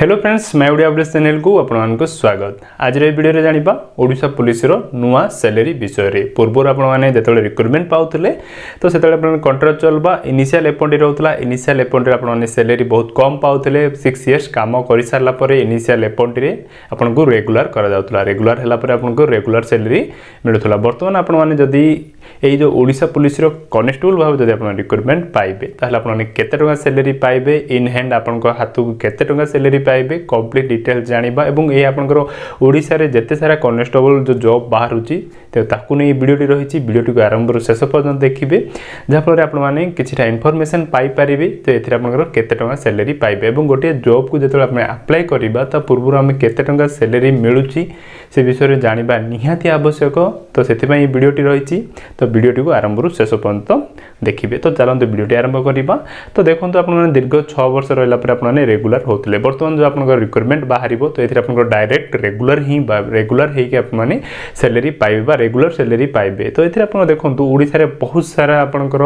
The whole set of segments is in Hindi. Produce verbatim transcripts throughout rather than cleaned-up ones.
हेलो फ्रेंड्स, मैं ओडिया अपडेट्स चैनल को आपको स्वागत। आज वीडियो रे जानिबा ओडिशा पुलिस रो नुआ सैलरी विषय रे। पूर्व आपण माने जेतले रिक्रुटमेंट पाउतले तो सेतले आपण कॉन्ट्रैक्चुअल बा इनिशियल अपॉइंट रहउतला। इनिशियल अपॉइंट रे आपण माने सैलरी बहुत कम पाउतले। सिक्स इयर्स काम करि सारला परे इनिशियल अपॉइंट रे आपण को रेगुलर करा जाउतला। रेगुलर हला परे आपण को रेगुलर सैलरी मिलुतला। वर्तमान आपण माने जदी एई जो ओडिशा पुलिस रो कांस्टेबल भाव जदी आपण रिक्रुटमेंट पाइबे ताहले आपण माने केते टका सैलरी पाइबे, इन हैंड आपण को हाथु केते टका सैलरी पाइबे, कंप्लीट डिटेल्स जानिबा एवं ए आपनकर ओडिसा रे जते सारा कांस्टेबल जो जॉब बाहर होची ते ताकू नै वीडियोटी रहिची। वीडियोटी को आरंभ रो शेष पर्यंत देखिबे जहा फल आपण माने किछटा इन्फॉर्मेशन पाई परिबे। तो एथिरा आपनकर केते टका सैलरी पाइबे एवं गोटे जॉब को जेतले आपण अप्लाई करिबा ता पूर्व हमें केते टका सैलरी मिलुची से विषय रे जानिबा निहाती आवश्यक। तो सेति पई वीडियोटी रहिची। तो वीडियोटी को आरंभ रो शेष पर्यंत देखिबे। तो चलंतु वीडियोटी आरंभ करिबा। तो देखंतु आपण माने दीर्घ छह वर्ष रहला पर आपण माने रेगुलर होतले। वर्तमान जो आपण रिक्रुटमेंट बाहर तो एथिरा आपण डायरेक्ट रेगुलर ही रेगुलर हे कि आपण माने सैलरी पाइबे बा रेगुलर सैलरी पाइबे। तो एथिरा आपण देखंतु ओडिसा रे बहुत सारा आपनकर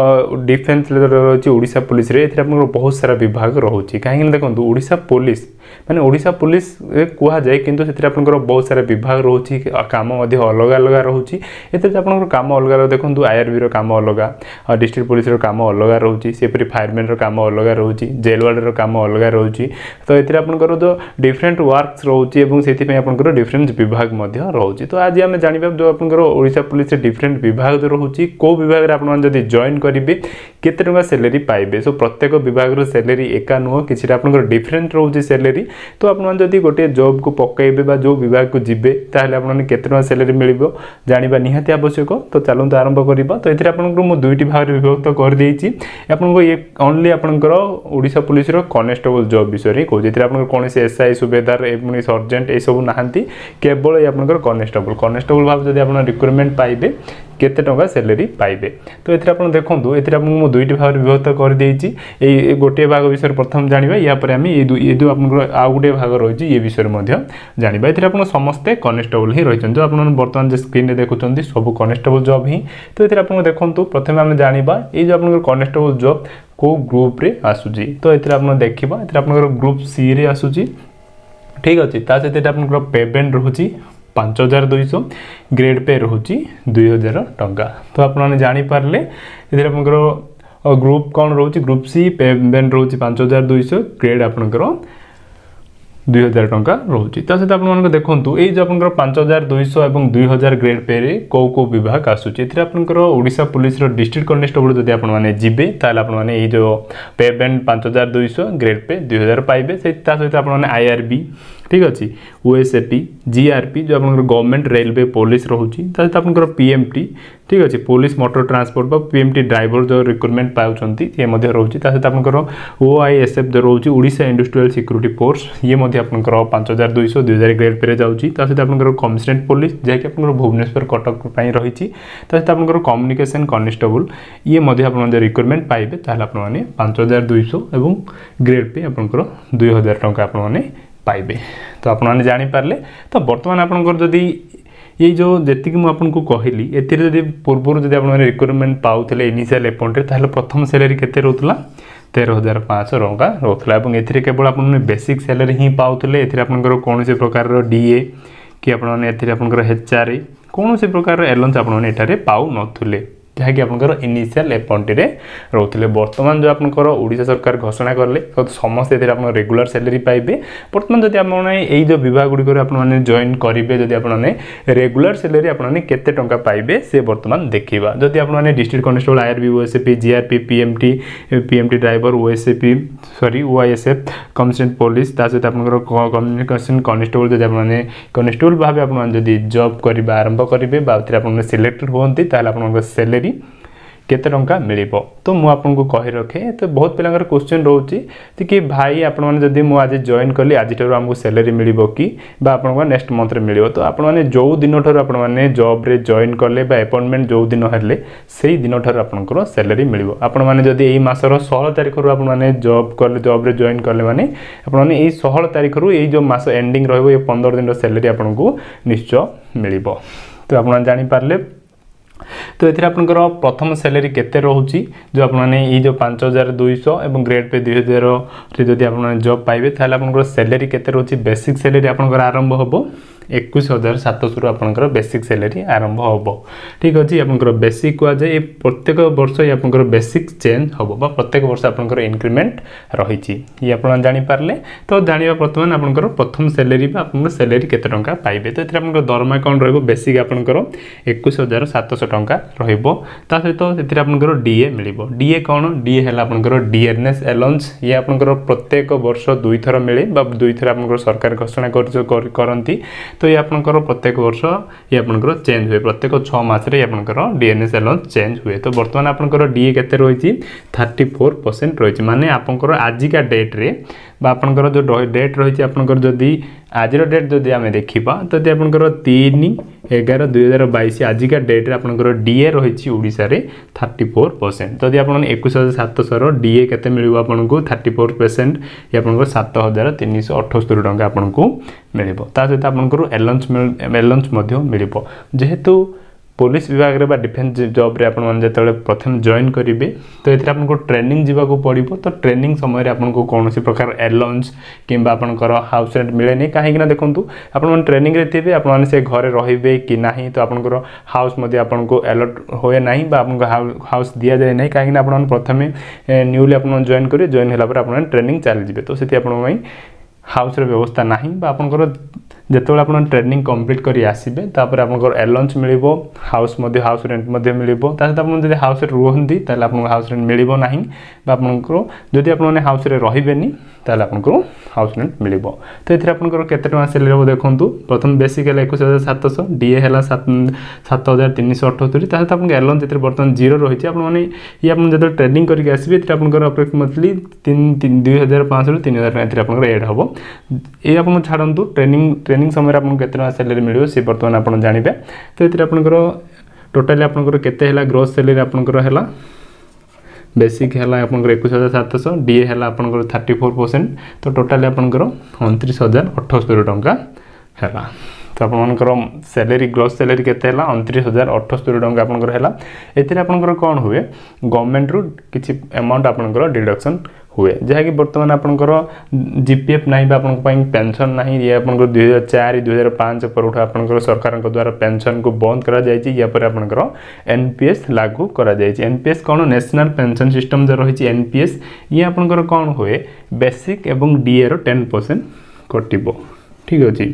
डिफेंस रहउची। ओडिसा पुलिस रे एथिरा आपण बहुत सारा विभाग रहउची। काहे देखंतु ओडिसा पुलिस माने ओडिसा पुलिस कुहा जाय किंतु सेथिरा आपनकर बहुत सारा विभाग रहउची। काम मध्ये अलग अलग रहउची। एते आपनकर काम अलग देखंतु आईआरबी रो काम अलग, डिस्ट्रिक्ट पुलिस रो काम अलग रहउची, सेपरि फायरमैन रो काम अलग रहउची, जेल वार्ड रो काम अलग रहउची। तो एथिरा आपनकर जो डिफरेंट वर्क्स रहउची एवं सेति पय आपनकर डिफरेंट विभाग मध्ये रहउची। तो आज हम जानिबा जो आपनकर ओडिसा पुलिस रे डिफरेंट विभाग जो रहउची को विभाग रे आपन जदी जॉइन करिवे केते टका सैलरी पाइबे। सो प्रत्येक विभाग रो सैलरी एका नुह किछि आपनकर डिफरेंट रहउची सैलरी। तो आपन जदी गोटे जॉब को पकाइबे बा जो विभाग को जिबे ताहले आपन केते टका सैलरी मिलिबो जानिबा निहाती आवश्यक। तो चलंतु आरंभ करिबा। तो एथिरा आपनकर मो दुईटी भाग रे विभक्त कर देइची। आपनको ये ओनली आपनकर ओडिसा पुलिस रो कांस्टेबल जॉब विषय रे को जेथिरा आपनकर कोनसे एसआई सुबेदार एवं सर्जेंट ए सब नाहंती, केवल आपनकर कांस्टेबल कांस्टेबल भाव जदी आपन रिक्रुटमेंट पाइबे केते टका सैलरी पाइबे। तो एथिरा आपन देखंतु एथिरा आपन मो दुईटी भाग रे विभक्त कर देइची। ए गोटे भाग विषय प्रथम जानिबा, या पर हम ए दु ए दु आपनकर आ गोटे भाग रहिची ये विषय मध्ये जानिबा। एथिरा आपन समस्त कांस्टेबल ही रहिचन जो आपन वर्तमान जे स्क्रीन रे देखुचंती सब कांस्टेबल जॉब ही। तो एथिरा आपन देखंतु प्रथम हम जानिबा ए जो आपनकर कांस्टेबल जॉब को ग्रुप रे आसुची। तो एथिरा आपन देखिबा एथिरा आपनकर ग्रुप सी रे आसुची। ठीक अछि। ता सहित आपनकर पेमेंट रहउची पांच हजार दो सौ, ग्रेड पे रहउची दो हज़ार टंका। तो आपण माने जानि पारले एथिरा आपनकर ग्रुप कोन रहउची, ग्रुप सी पेमेंट रहउची पांच हजार दो सौ, ग्रेड आपनकर दो हज़ार टंका रहउची। ता सहित आपण देखंतु ए जो आपनकर पांच हजार दो सौ एवं दो हज़ार ग्रेड पे रे को को विभाग आसुची। एथिरा आपनकर ओडिसा पुलिस रो डिस्ट्रिक्ट कांस्टेबल जदी आपण माने जिबे ताले आपण माने ए जो पेमेंट पांच हजार दो सौ, ग्रेड पे दो हज़ार पाइबे। से ता सहित आपण माने आईआरबी, ठीक अछि, ओएसएपी, जीआरपी जो आपनकर गवर्नमेंट रेलवे पुलिस रहउची। ता सहित आपनकर पीएमटी, ठीक अछि, पुलिस मोटर ट्रांसपोर्ट बा पीएमटी ड्राइवर जो रिक्रुटमेंट पाउचंती ये मध्ये रहउची। ता सहित आपनकर ओआईएसएफ जो रहउची ओडिसा इंडस्ट्रियल सिक्योरिटी फोर्स ये मध्ये आपनकर पांच हजार दो सौ, दो हज़ार ग्रेड पे जाउची। ता सहित आपनकर कमिशनरेट पुलिस जे कि आपनकर भुवनेश्वर कटक पई रहिची। ता सहित आपनकर कम्युनिकेशन कांस्टेबल ये मध्ये आपन जे रिक्रुटमेंट पाइबे ताले आपन माने पांच हजार दो सौ एवं ग्रेड पे आपनकर दो हज़ार टंका आपन माने पाइबे। तो आपण माने जानि पारले। तो वर्तमान आपनकर जदी ये जो जेतिक मु आपनको कहली एथिरे जदी पूर्व जदी आपण माने रिक्रुटमेंट पाउथले इनिशियल अपॉइंट रे ताहले प्रथम सैलरी केते रहउतला तेरह हजार पाँच सौ टंका रहउतला। एवं एथिरे केवल आपण माने बेसिक सैलरी ही पाउथले। एथिरे आपनकर कोनोसी प्रकार रो डीए कि आपण माने एथिरे आपनकर एचआर कोनोसी प्रकार रो एलाउंस आपण माने एठारे पाउ नथुले जहाँ कि आपनकर इनिशियल अपॉइंट रे रहउतले। वर्तमान जो आपनकर ओडिसा सरकार घोषणा करले तो समस्त एथिरे आपण रेगुलर सैलरी पाइबे। वर्तमान जदी आपण माने एई जो विभाग गुडी करे आपण माने जॉइन करिवे जदी आपण माने रेगुलर सैलरी आपण माने केते टंका पाइबे से वर्तमान देखिबा। जदी आपण माने district constable, IRB, OSAP, GRP, PMT, PMT driver, OSAP sorry OISF, commissionerate police, ता सहित आपनकर कम्युनिकेशन कांस्टेबल जदी आपण माने कांस्टेबल भाबे आपण माने जदी जॉब करिबा आरंभ करिवे बा एथिरे आपण माने सिलेक्टेड होंती ताले आपनकर सैलरी केते टंका मिलिबो। तो मु आपनको कहि रखे। तो बहुत पिलांगर क्वेश्चन रहउची कि भाई आपण माने जदी मु आज जॉइन करली आज ठरो हमको सैलरी मिलिबो कि बा आपण को नेक्स्ट मंथ रे मिलिबो। तो आपण माने जो दिन ठरो आपण माने जॉब रे जॉइन करले बा अपॉइंटमेंट जो दिन हरले सेही दिन ठरो आपनकर सैलरी मिलिबो। आपण माने जदी एई मासर सोलह तारिख रो आपण माने जॉब करले जॉब रे जॉइन करले माने आपण माने एई सोलह तारिख रो एई जो मास एंडिंग रहबो ए पंद्रह दिन रो सैलरी आपनको निश्चय मिलिबो। तो आपण जानि पारले तो ये आपंकर प्रथम सैलरी केते रोचे जो आपने जो पांच हजार दुईश और ग्रेड पे दुई हजार जब आप जॉब पाइबे ताहले आपंकर सैलरी केते रोचे बेसिक सैलरी आपंकर आरंभ हम एक हजार सातश रु आपंकर बेसिक सैलरी आरंभ हम ठीक अच्छे आपंकर बेसिक कह जाए प्रत्येक वर्ष ये आपंकर बेसिक चेंज हम प्रत्येक वर्ष आपंकर इंक्रीमेंट रही ये आप जानीपारे तो जाना बर्तमान आपंकर प्रथम सैलरी आपंकर सैलरी केते टंका पाइबे तो ये दरमा कौन रही बेसिक आपंकर एक हजार सातश टंका रहा सहित से आपंकर डीए मिल डीए कौन डीए है आपंकर डियरनेस अलाउंस ये आपंकर प्रत्येक वर्ष दुई थर मिले दुई थर आपंकर सरकार घोषणा करती तो ये आपंकर प्रत्येक वर्ष ये आपंकर चेंज हुए प्रत्येक छः मसरे आपंकर डीएनएस अलाउंस चेंज हुए तो बर्तमान आपंकर डीए केते रही थर्टी फोर परसेंट रही माने आपंकर आजिका डेट रे आपंकर जो डेट रही आपंकर जदि आज डेट जदि आम देखा तो आपंकर तीन एगार दुई हजार बैश आजिका डेट रे आपंकर डीए रही ओडिशा रे थर्टी फोर परसेंट जदि आप एक हजार सातशर डीए केते मिल आपको थर्टी फोर परसेंट ये आपंकर सात हजार तीन सौ अठस्तरी टंका आपको मिल सहित आपंकर एलाउंस एलाउंस मिल जेहेतु पुलिस विभाग रे बा डिफेन्स जॉब रे आपन माने जतले प्रथम जॉइन करिवे तो एथरा आपन को ट्रेनिंग जीवा को पड़िबो तो ट्रेनिंग समय रे आपन को कोनोसी प्रकार अलाउंस किंबा आपन कर हाउस रेंट मिले नै काहे कि ना देखंतु आपन मन ट्रेनिंग रे थिबे आपन माने से घरे रहिबे कि नाही तो आपन कर हाउस मध्ये आपन को अलॉट होय नाही बा आपन को हाउस दिया जाय नै काहे कि ना आपन मन प्रथमे न्यूली आपन जॉइन करिवे जॉइन होला पर आपन ट्रेनिंग चालि जिवे तो सेति आपन मई हाउस रे व्यवस्था नाही बा आपन कर जेतो आप ट्रेनिंग कंप्लीट करी आसीबे तापर आपनकर अलाउंस मिलिबो हाउस मध्ये हाउस रेंट मध्ये मिलिबो तासे आपन जदि हाउस रे रुहंदी ताले आपन हाउस रेंट मिलिबो नाही बा आपनकर जदि आपन हाउस रे रहिबेनी ताले आपनकर हाउस रेंट मिलिबो तो एथरे आपनकर केते टका सैलरी हो देखंतु प्रथम बेसिक है एक हजार सातश डीए हैला सात हजार तीन सौ अठहत्तर तासे आपन अलाउंस जेते बर्तन जीरो रहिछि आपन माने ये आपन जदि ट्रेनिंग करी आसीबे एथरे आपनकर अप्रोक्सिमेटली तीन दुई हजार पाँच सौ तीन हजार एथरे आपनकर ऐड हबो ए आपन छाडंतु ट्रेनिंग ट्रेनिंग समय आपन केते सैलरी मिलियो से बर्तमान आपन जानिबे तो एथरे आपनकर टोटली आपनकर केते हैला ग्रोस सैलरी आपनकर हैला बेसिक हैला आपनकर एक हजार सातश डीए हैला आपनकर थर्टी फोर परसेंट तो टोटली आपनकर उनतीस हजार अठहत्तर टंका हैला तो आपनकर सैलरी ग्रोस सैलरी केते हैला उनतीस हजार अठहत्तर टंका आपनकर हैला एथिरे आपनकर कोन हुए गवर्नमेंट रु किछि अमाउंट आपनकर डिडक्शन हुए जहाँ कि बर्तमान आपनकर जीपीएफ नहीं आपन पेंशन नहीं ये आपनकर दुई हजार चार दुई हजार पाँच पर उठा आपनकर सरकार द्वारा पेंशन को बंद करा जायछि या पर आपनकर एनपीएस लागू करा जायछि एनपीएस कौन नेशनल पेंशन सिस्टम जो रही एनपीएस ये आपनकर कौन हुए बेसिक एवं डीए रो टेन परसेंट कटिबो ठीक अछि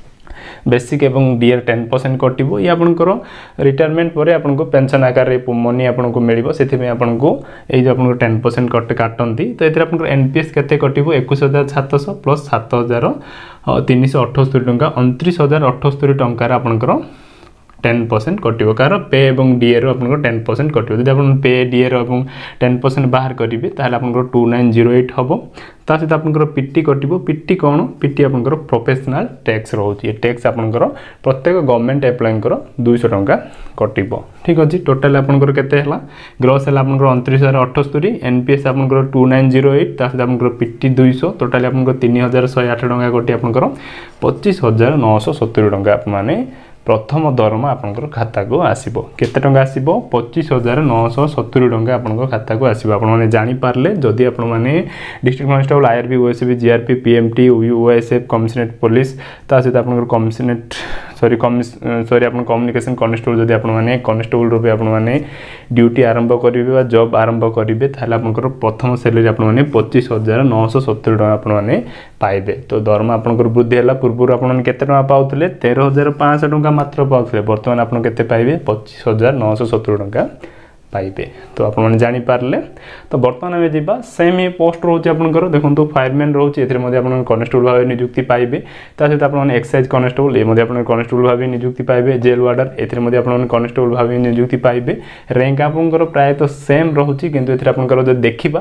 बेसिक एवं डीए टेन परसेंट कटिबो ये आपनकर रिटायरमेंट पर आपनको पेंशन आकार रे मनी आपनको मिलिबो सेथि में आपनको ए जो आपनको टेन परसेंट कट काटंती तो एथरे आपनको एनपीएस केते कटिबो एक हजार सातश प्लस सात हजार तीन सौ अठहत्तर टंका उनतीस हजार अठहत्तर टंका आपनकर टेन परसेंट कटिबो कार पे एवं डीए रो आपनको टेन परसेंट कटिबो जदि आपन पे डीए रो एवं टेन परसेंट बाहर करिवे ताहले आपनको टू नाइन जीरो एट हबो ता सहित आपनकर पीटी कटिबो पीटी कोन पीटी आपनकर प्रोफेशनल टैक्स रहउची टैक्स आपनकर प्रत्येक गवर्नमेंट एम्प्लॉयंकर दो सौ टंका कटिबो ठीक अछि टोटल आपनकर केते हला ग्रॉस हला आपनकर उनतीस हजार अठहत्तर एनपीएस आपनकर टू नाइन जीरो एट ता सहित आपनकर पीटी दो सौ टोटल आपनकर तीन हजार एक सौ आठ टंका कटि आपनकर पच्चीस हजार नौ सौ सत्तर टंका माने प्रथम दरमा आपनकर खाता को आसीबो केते टंका आसीबो पच्चीस हजार नौ सौ सत्तर टंका आपनकर खाता को आसीबो आपण माने जानि पारले जदि आपण माने district constable IRB OSB GRP PMT OSF commissionerate police ता सहित आपनकर कमिशनरेट सॉरी कमिस सॉरी आपन कम्युनिकेशन कांस्टेबल जदि आपण माने कांस्टेबल रूपे आपण माने ड्यूटी आरंभ करिवे बा जॉब आरंभ करिवे ताले आपनकर प्रथम सैलरी आपण माने पच्चीस हजार नौ सौ सत्तर टंका आपण माने पाइबे तो दरमा आपनकर वृद्धि हला पूर्व आपण माने केते टंका पाउतले तेरह हजार पाँच सौ टंका मात्र पाउतले वर्तमान आपण केते पाइबे पच्चीस हजार नौ सौ सत्तर टंका पाइबे तो आप जानी पारले तो बर्तमान आम जा सेम ये पोस्ट रोचे आपंकर देखो फायरमैन रोचे ए कनेस्टेबल भाव नियुक्ति पाइबे सहित आप एक्साइज कनेस्टेबल ये कनेस्टेबल भाव नियुक्ति पाइबे जेल वार्डर ए कनेस्टेबल भाव नियुक्ति पाइबे रैंक आपंकर प्रायतः सेम रोचे किंतु जो देखा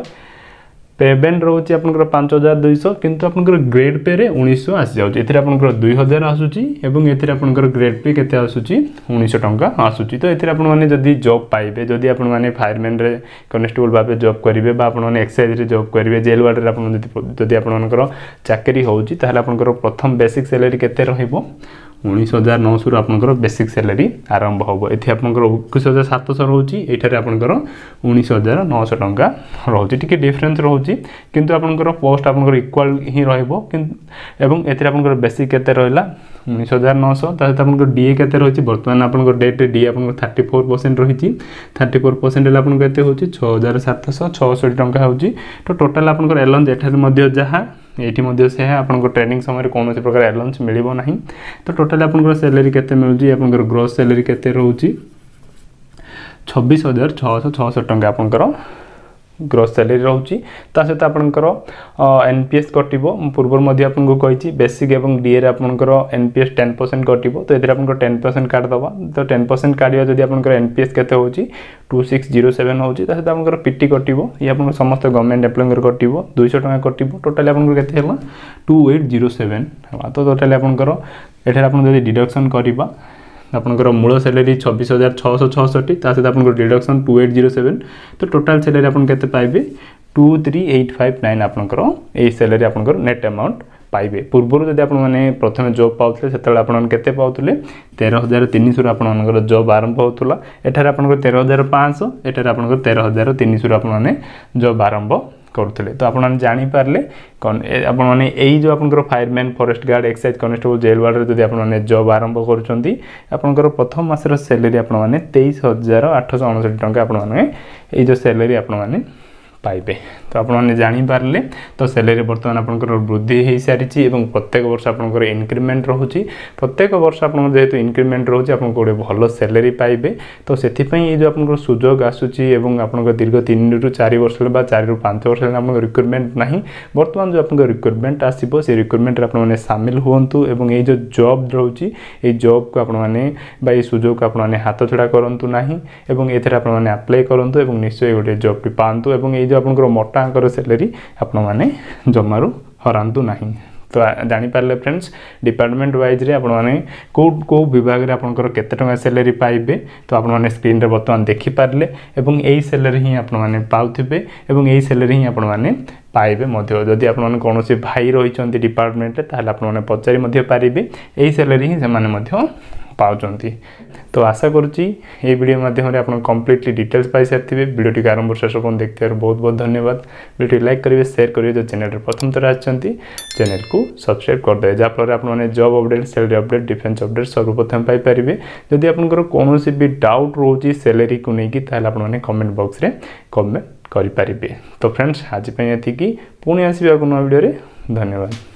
पेमेंट रोचे आपंकर पांच हजार दुईश किंतु आपंकर ग्रेड पे रे उन्नीस आसी जाउची एथिरे आपंकर दुई हजार आसुची एवं एथिरे आपंकर ग्रेड पे केते आसुची उन्नीस टंका आसुची तो एथिरे आपण माने जदी जॉब पाइबे जदी आपण माने फायरमैन रे कनेस्टेबल भाबे जॉब करिवे बा आपण माने एक्साइज रे जॉब करिवे जेल वार्ड रे आपण जदी जदी आपण मानकर चाकरी होउची ताहले आपंकर प्रथम बेसिक सैलरी केते रहइबो उन्नीस हजार नौश रु आपंकर बेसिक सैलरी आरंभ हम ये आपंकर इक्कीस हजार सातश रोचे ये आपंकर उन्नीस हजार नौश टंका रोचे टी डिफरेन्स रोचे किंतु आपंकर पोस्ट आपंकर इक्वाल ही रही एपंकर बेसिक केते रहा उन्नीस हजार नौश सहित आप डीए के रही बर्तमान आप डेट डीए आप थर्टी फोर परसेंट रही थर्टी फोर परसेंट आपको हूँ छः हजार सातश छःषठी टंका हो तो टोटाल आप एलाउंस एठार जहाँ ये से आपको ट्रेनिंग समय कौन प्रकार एलाउंस मिल ना तो टोटाल आप सैलरी के मिलूँ आप ग्रोस सैलरी के रोचे छब्बीस हजार छःश छःसठ टंका आपंकर ग्रोस सैलरी रोचे सहित आपंकर एनपीएस कटो पूर्व आपको कही बेसिक एवं डीए आपंकर एनपीएस टेन परसेंट कटो तो ये आपको टेन परसेंट काटिदेवा तो टेन परसेंट काटा जब आप एनपीएस के टू सिक्स जीरो सेवेन हो सहित आप पीटी कटो ये आप समस्त गवर्नमेंट एम्प्लॉय कटो दुईश टका कटो टोटाली आपको टू एट जीरो सेवेन तो टोटाली आपंकर ये आप डिडक्शन करवा आपंकर मूल सैलरी छब्बीस हजार छःश छःषठी सहित आप deduction two eight zero seven तो टोटाल सैलरी आप पाइबे two three eight five nine आपंकर यही सैलरी आपंकर नेट अमाउंट पाइबे पूर्व जब आप प्रथम जॉब पाते से आपते पाते तेरह हजार तीन सौ आप जॉब आरंभ होता एठार आप तेरह हजार पाँच एठार आप तेरह हजार तीन सौ आप जॉब आरंभ करुले तो आप जापारे आपने यही जो आप fireman forest guard excise constable jail ward जब आप जॉब आरंभ कर प्रथम मासर सैलरी आपने तेईस हजार आठश अणसठ टंका आपने जो सैलरी आपने पाइबे तो आपने जापारे तो सैलरी बर्तमान आपंकर वृद्धि हो सारी प्रत्येक वर्ष आपंकर इनक्रिमेंट रोचे प्रत्येक वर्ष आप जेहेतु इनक्रिमेंट रोचे आप गोटे भल सैलरी पाइबे तो से ये जो आप सुजोग आसूची आप दीर्घ तीन रु चार वर्ष चार रु पांच वर्ष आप रिक्रुटमेंट ना बर्तमान जो आप रिक्रुटमेंट आसो से रिक्रुटमेंट आपने सामिल हूँ और ये जो जॉब रोचे ये जॉब को आपने सुजोग को आपने हाथ छड़ा करूँ ना आपने आप्लाय करूँ और निश्चय गोटे जॉब पातु और ये जो आप मोटा आंकर सैलरी आपण मैंने जमारू हरातु ना तो जापारे फ्रेंड्स डिपार्टमेंट वाइज रे आपण मैंने कौ कौ विभाग में आपंकर केते टंका सैलरी पाइबे तो आप स्क्रीन रे बर्तमान देखिपारे और यही सैलरी ही आपने पाउथिबे और यही सैलरी ही आपने पाइबे जदि आप कौन भाई रही डिपार्टमेंट ताल आपने पचारि पारे यही सैलरी ही से पाउचंती तो आशा करुच्ची ये वीडियो माध्यम आप कम्प्लीटली डिटेल्स पाई सारी वीडियो टी आरंभ शेष पर्यटन देखते बहुत बहुत धन्यवाद वीडियो लाइक करेंगे शेयर करेंगे जो चैनल प्रथम थर आछंती चैनल को सब्सक्राइब करदे जहाँफल आपने job update salary update defence update सर्वप्रथम पाइपर जदि आपंकर कौन भी डाउट रोचे सैलरी को लेकिन आपने कमेंट बॉक्स रे कमेंट करें तो फ्रेंड्स आज ये पुणी आसवा नुआ वीडियो धन्यवाद।